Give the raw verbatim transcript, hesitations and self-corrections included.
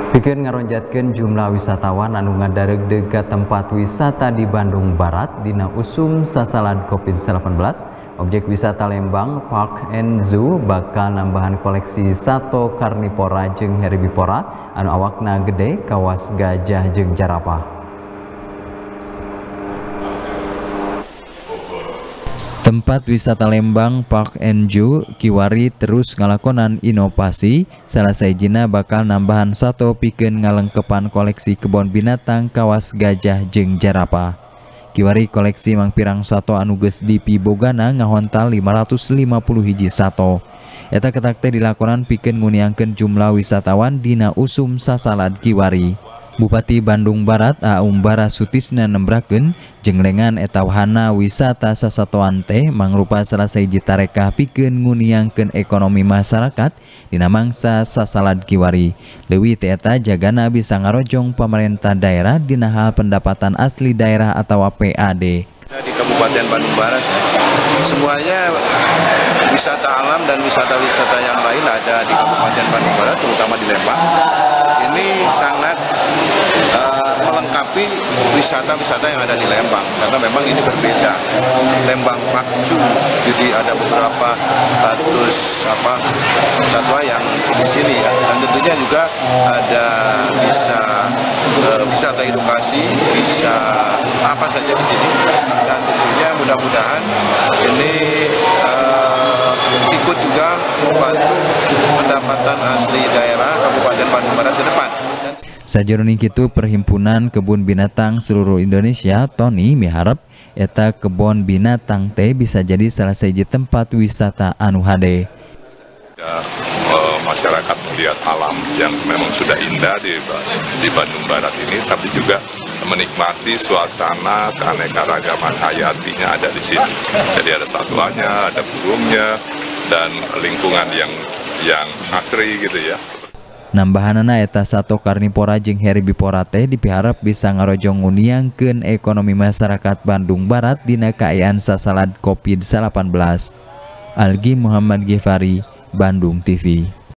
Pikeun ngaronjatkeun jumlah wisatawan anu ngadaregdeg ka tempat wisata di Bandung Barat dina usum sasalad COVID delapan belas, objek wisata Lembang Park and Zoo bakal nambahan koleksi sato karnivora jeung herbivora anu awakna gede kawas gajah jeung jarapah. Tempat wisata Lembang Park and Zoo kiwari terus ngalakonan inovasi, salah sajina bakal nambahan sato pikeun ngalengkepan koleksi kebon binatang kawas gajah jeung jarapah. Kiwari koleksi mangpirang sato anu geus dipibogana ngahontal lima ratus lima puluh hiji sato. Eta ketak teh dilakonan pikeun nguniangkeun jumlah wisatawan dina usum sasalad kiwari. Bupati Bandung Barat Aum Barasutisna nembrakeun jenglengan eta wahana wisata sasatoan teh mangrupa salah sahiji tarekah pikeun nguniangkeun ekonomi masyarakat dina mangsa sasalad kiwari. Leuwih teh eta jagana bisa ngarojong pemerintah daerah dina hal pendapatan asli daerah atau P A D. Di Kabupaten Bandung Barat semuanya wisata alam dan wisata-wisata yang lain ada di Kabupaten Bandung Barat, terutama di Lembang. Ini sangat uh, melengkapi wisata-wisata yang ada di Lembang karena memang ini berbeda. Lembang Pakcu, jadi ada beberapa ratus apa satwa yang di sini ya. Dan tentunya juga ada bisa uh, wisata edukasi, bisa apa saja di sini. Dan tentunya mudah-mudahan ini uh, ikut juga membantu pendapatan asli daerah Kabupaten Bandung Barat ke depan. Sajeroning kitu Perhimpunan Kebun Binatang seluruh Indonesia Tony miharep eta kebon binatang teh bisa jadi salah satu tempat wisata anu hade. Ya, uh, masyarakat melihat alam yang memang sudah indah di, di Bandung Barat ini, tapi juga menikmati suasana keanekaragaman hayatinya ada di sini. Jadi ada satwanya, ada burungnya, dan lingkungan yang yang asri gitu ya. Nambahanana eta sato karnivora jeung herbivora teh dipiharap bisa ngarojong nguniangkeun ekonomi masyarakat Bandung Barat dina kaayaan sasalad COVID delapan belas. Algi Muhammad Ghifari, Bandung T V.